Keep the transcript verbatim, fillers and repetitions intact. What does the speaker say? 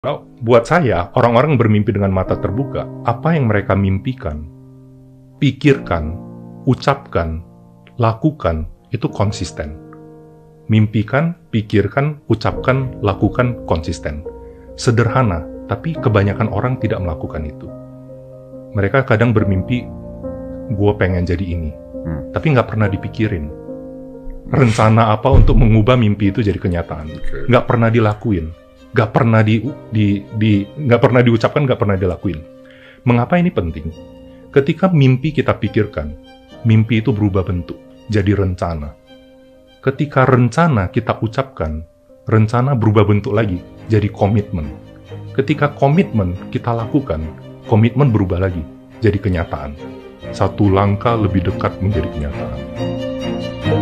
Kalau buat saya, orang-orang bermimpi dengan mata terbuka, apa yang mereka mimpikan, pikirkan, ucapkan, lakukan, itu konsisten. Mimpikan, pikirkan, ucapkan, lakukan, konsisten. Sederhana, tapi kebanyakan orang tidak melakukan itu. Mereka kadang bermimpi, gue pengen jadi ini, hmm. tapi nggak pernah dipikirin. Rencana apa untuk mengubah mimpi itu jadi kenyataan. Okay. Nggak pernah dilakuin. Nggak pernah di, di, di, nggak pernah diucapkan, nggak pernah dilakuin. Mengapa ini penting? Ketika mimpi kita pikirkan, mimpi itu berubah bentuk, jadi rencana. Ketika rencana kita ucapkan, rencana berubah bentuk lagi, jadi komitmen. Ketika komitmen kita lakukan, komitmen berubah lagi, jadi kenyataan. Satu langkah lebih dekat menjadi kenyataan.